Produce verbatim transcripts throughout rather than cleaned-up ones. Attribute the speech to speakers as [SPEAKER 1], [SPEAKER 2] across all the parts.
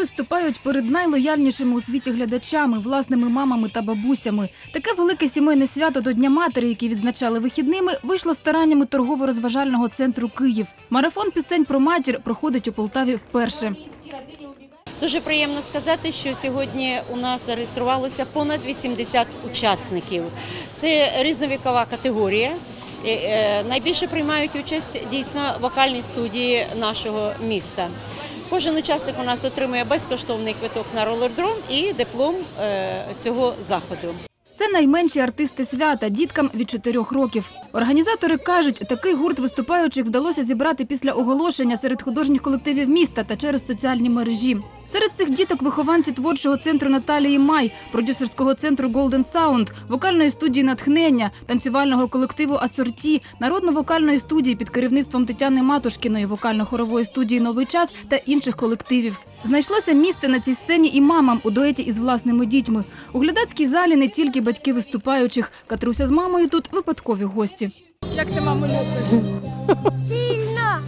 [SPEAKER 1] виступають перед найлояльнішими у світі глядачами, власними мамами та бабусями. Таке велике сімейне свято до Дня матері, яке відзначали вихідними, вийшло стараннями торгово-розважального центру «Київ». Марафон пісень про матір проходить у Полтаві вперше.
[SPEAKER 2] Дуже приємно сказати, що сьогодні у нас зареєструвалося понад вісімдесят учасників. Це різновікова категорія. Найбільше приймають участь дійсно вокальні студії нашого міста. Кожен учасник у нас отримує безкоштовний квиток на ролердром і диплом цього заходу.
[SPEAKER 1] Це найменші артисти свята, діткам від чотирьох років. Організатори кажуть, такий гурт виступаючих вдалося зібрати після оголошення серед художніх колективів міста та через соціальні мережі. Серед цих діток вихованці творчого центру Наталії Май, продюсерського центру Golden Sound, вокальної студії «Натхнення», танцювального колективу «Асорті», народно-вокальної студії під керівництвом Тетяни Матушкіної, вокально-хорової студії «Новий час» та інших колективів. Знайшлося місце на цій сцені і мамам у дуеті із власними дітьми. У глядацькій залі не тільки батьки виступаючих. Катруся з мамою тут випадкові гості. Як ти маму любиш?
[SPEAKER 3] Сильно!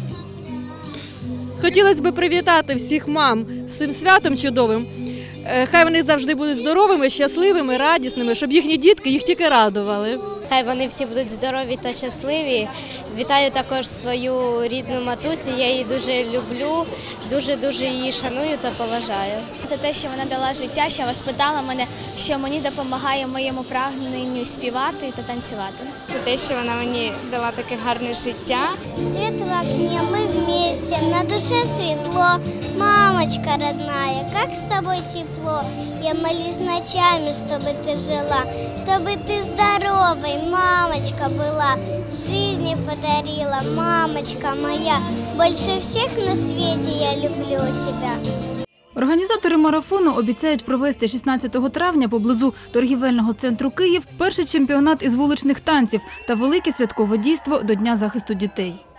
[SPEAKER 4] Хотілося б привітати всіх мам з цим святом чудовим. Хай вони завжди будуть здоровими, щасливими, радісними, щоб їхні дітки їх тільки радували.
[SPEAKER 3] Хай вони всі будуть здорові та щасливі. Вітаю також свою рідну матусю, я її дуже люблю, дуже-дуже її шаную та поважаю.
[SPEAKER 5] Це те, що вона дала життя, що воспитала мене, що мені допомагає моєму прагненню співати та танцювати.
[SPEAKER 6] Це те, що вона мені дала таке гарне життя.
[SPEAKER 7] Свет в окне, мы вместе, на душе светло. Мамочка родная, как с тобой тепло. Я молюсь ночами, чтобы ты жила, чтобы ты здоровой, мамочка, была. Жизни подарила, мамочка моя. Больше всех на свете я люблю тебя.
[SPEAKER 1] Організатори марафону обіцяють провести шістнадцятого травня поблизу торгівельного центру «Київ» перший чемпіонат із вуличних танців та велике святкове дійство до Дня захисту дітей.